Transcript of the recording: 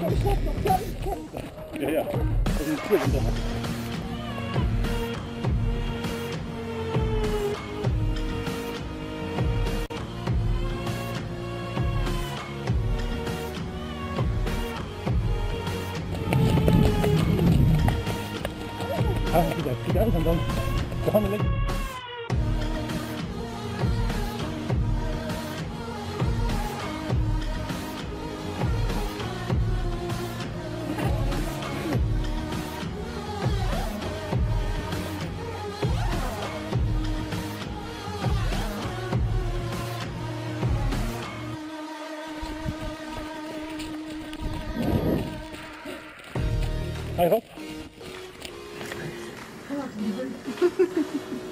Ja, ja, das ist cool. Kijk uit en dan gaan we lekker. Hij gaat.